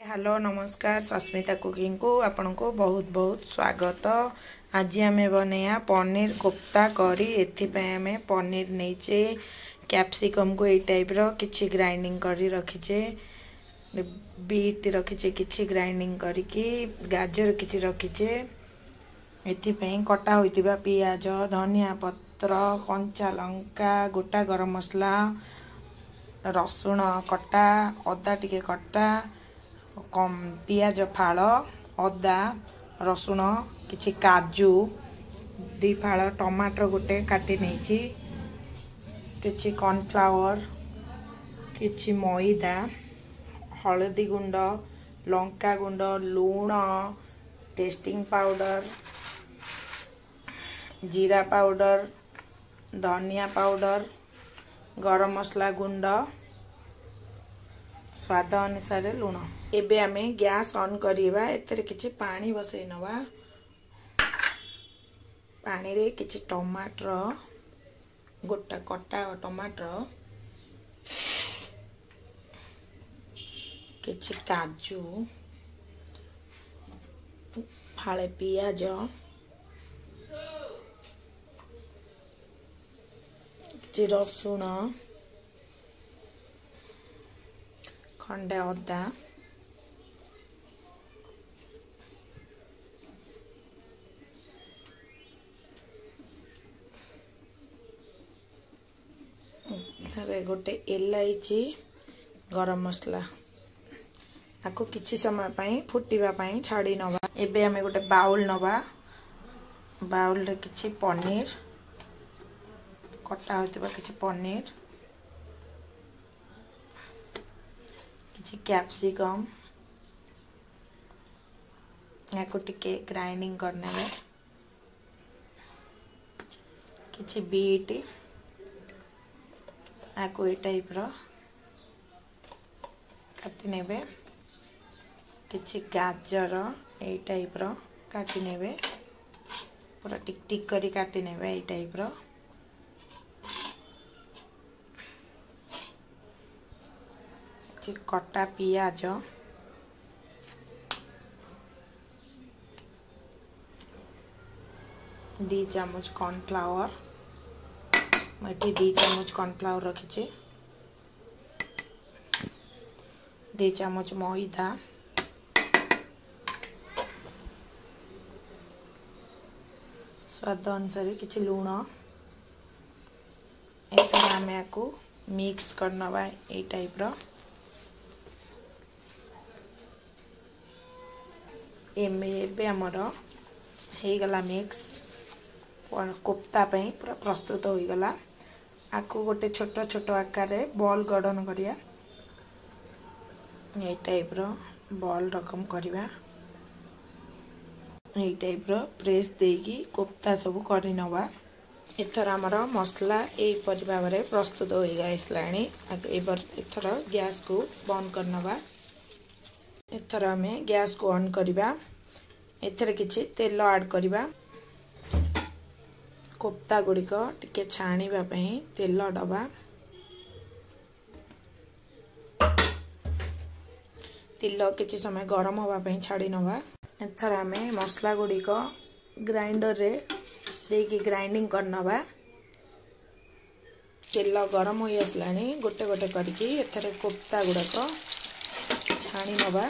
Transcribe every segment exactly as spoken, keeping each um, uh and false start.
Hello नमस्कार Sasmita cooking को आपन को बहुत बहुत स्वागत। आज आम बनैया पनीर कोफ्ता करी। एमें पनीर नहींचे कैप्सिकम को यही टाइप रो किछि ग्राइंडिंग करी रखीचे, बीट रखीचे किछि ग्राइंडिंग करके, गाजर किछि रखीचे। एथिପାଇଁ कटा होइतिबा पियाज, धनिया पत्र, कंचा लंका, गोटा गरम मसला, रसुण कटा, अदा टिके कटा, कम पियाज फाड़, अदा रसुण किछि काजू दी फाड़, टमाटर गोटे काटी नहीं, किछि कॉर्नफ्लावर, किछि मैदा, हलदी गुंड, लंका गुंड, लूण, टेस्टिंग पाउडर, जीरा पाउडर, धनिया पाउडर, गरम मसला गुंड, स्वाद अनुसार लूण। एबे आमे गैस ऑन करिवा। एतरे किछि पानी बसै नवा। पानी रे किछि टमाटर, गोटा कटा टमाटर, किछि काजू, फाळे पियाज, किछि रसुण, खंडे अदा, गोटे इलायची, गरम मसला आको किछि समय पई फुटिबा पई छाड़ी नवा। एबे हमें गोटे बाउल नवा। बाउल रे किछि पनीर कटा होतिबा, किछि पनीर, किछि कैप्सिकम याको टिके ग्राइंडिंग करने, किछि बीट आको ए टाइप रो काटी नेबे, किछि गाजर ए टाइप रो काटी नेबे, पूरा टिक टिक करी काटी नेबे ए टाइप रो। कटा पियाज, दी चामच कॉर्नफ्लावर, मैं दी चामच कॉर्नफ्लावर रखीचे, दी चामच मैदा, स्वाद अनुसार किछि लूण। एथरा आमे आको मिक्स करनवा ए टाइप रो। एमे आमर हो गला मिक्स कोफ्ता पे पूरा प्रस्तुत हो गला। आको गोटे छोट छोट आकार रे बॉल गठन करिया, ए टाइप रो बॉल रकम करिवा, ए टाइप रो प्रेस देकी कोफ्ता सब करि नवा। एथर हमर मसला ए परि भाबरे प्रस्तुत हो गइसलाणी। एबर एथर गैस को बंद करनवा। एथर हमें गैस को ऑन करिबा। एथर किछि तेल ऐड करिबा। कोफ्ता गुड़िक टिके छाणीबा पई तेल डबा, तेल किछि समय गरम होबा पई छाड़ी नवा। एथर हमें मसला गुड़िक ग्राइंडर रे देकी ग्राइंडिंग करनवा। तेल गरम होई आसलाणी। गोटे गोटे करके एथरे कोफ्ता गुड़ाक छाणी नवा।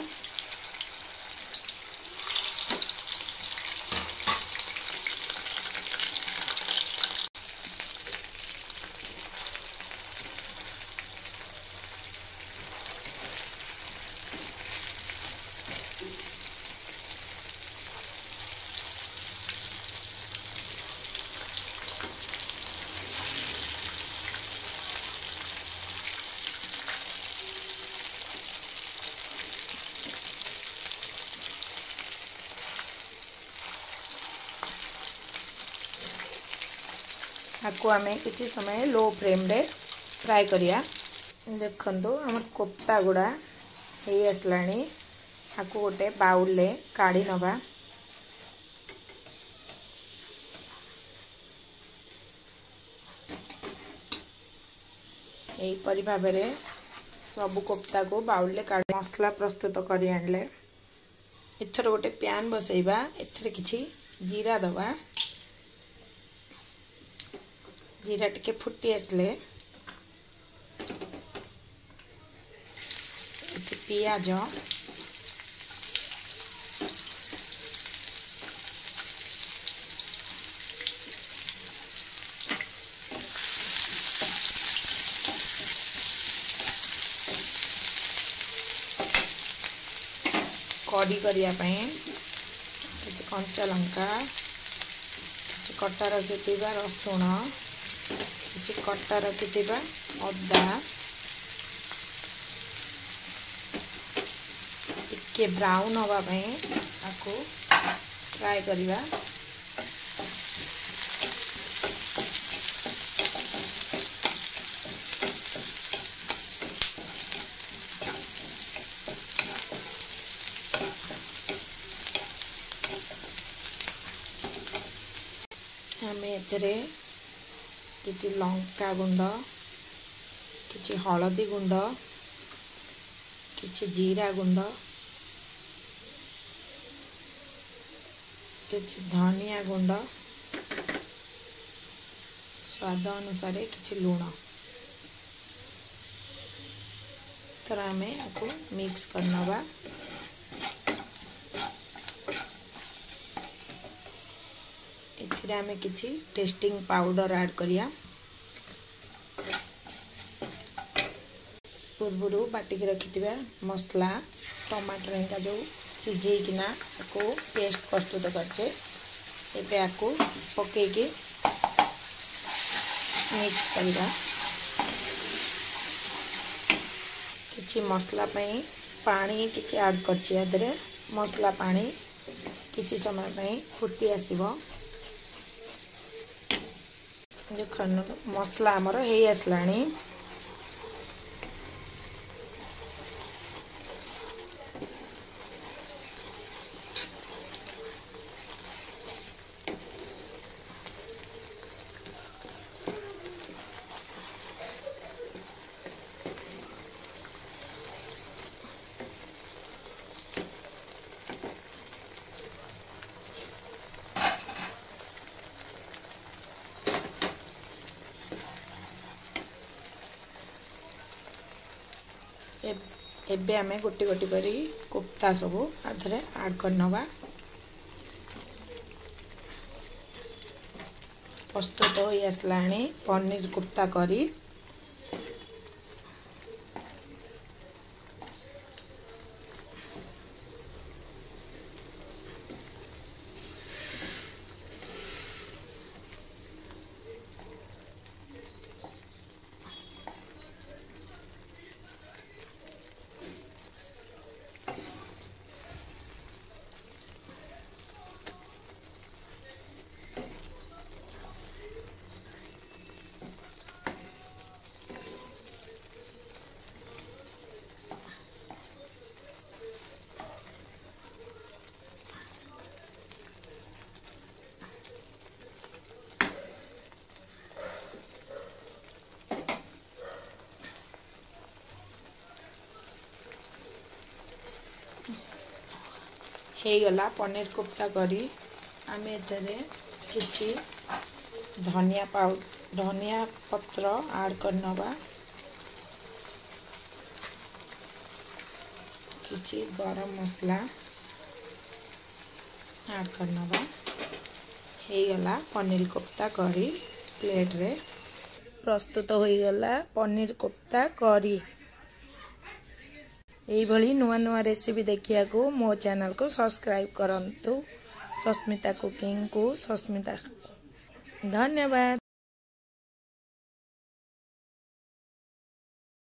आपको आम किसी समय लो फ्लेम रे फ्राए करिया। देखंतु हमर कोफ्ता गुड़ा हे आसलाणी। आपको गोटे बाउल ले काढ़ी नवा। एही परि भाबरे सबु कोफ्ता को बाउल का मसला प्रस्तुत कर आनले। एथर गोटे प्यान बसैबा, एथर किछि जीरा दबा। जीरा टिके फुटी आसले पियाज, कड़ी करिया पई कंचा लंका, कटा रखिथिबा रसुण, कटा रखिथिबा अदा, टिके ब्राउन हवा पई आको फ्राई करिबा। आम एथरे किछि लंका गुंड, किछि हलदी गुंड, किछि जीरा गुंड, किछि धनिया गुंड, स्वाद अनुसार किछि लूण, तर आमे आको मिक्स करनबा। एथिरे आमे किछि टेस्टिंग पाउडर ऐड करिया। पूर्वरु बाटी के रखिथिबा मसला टमाटर का जो सिझे किना को पेस्ट प्रस्तुत करछे, एबे आको पके के मिक्स करिबा। किछि मसला पई पानी किछि ऐड करछे, एदरे मसला पानी किछि समय पई फुटी आसीबो। देखो मसला आमर हे आसलानी। एबे आमे गोटी गोटी करी कोफ्ता सब आधरे ऐड करनबा। प्रस्तुत हो आसलानी पनीर कोफ्ता करी। हे गला पनीर कोफ्ता करी। आमे एतरे किछि धनिया पाउडर धनिया पत्र ऐड करनबा, किछि गरम मसला ऐड करनबा। हे गला पनीर कोफ्ता करी प्लेट रे प्रस्तुत हो गला पनीर कोफ्ता करी। यही भली नुआ नुआ रेसिपी देखिया को मो चैनल को सब्सक्राइब करंतु। सस्मिता कुकिंग को सस्मिता धन्यवाद।